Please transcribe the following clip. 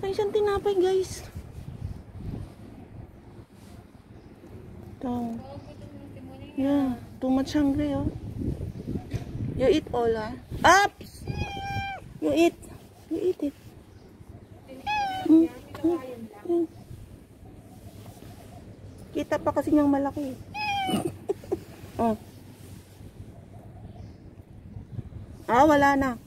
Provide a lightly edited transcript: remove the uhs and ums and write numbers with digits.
Malaki siyang tinapay, guys. Ito. Yeah, too much hungry, oh. You eat all, ah. Up! You eat. You eat it. Kita pa kasi niyang malaki. Oh. Ah, wala na.